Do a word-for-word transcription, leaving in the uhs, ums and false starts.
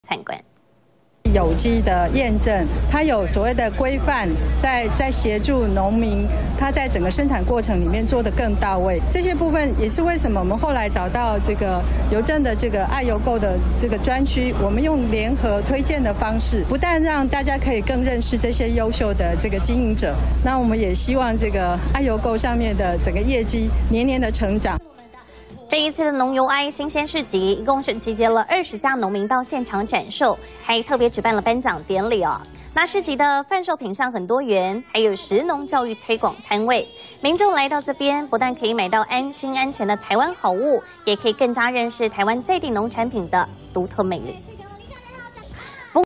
参观。 有机的验证，它有所谓的规范，在在协助农民，他在整个生产过程里面做得更到位。这些部分也是为什么我们后来找到这个邮政的这个爱邮购的这个专区，我们用联合推荐的方式，不但让大家可以更认识这些优秀的这个经营者，那我们也希望这个爱邮购上面的整个业绩年年的成长。 这一次的农游哀新鲜市集，一共是集结了二十家农民到现场展售，还特别举办了颁奖典礼哦。那市集的贩售品项很多元，还有食农教育推广摊位。民众来到这边，不但可以买到安心安全的台湾好物，也可以更加认识台湾在地农产品的独特魅力。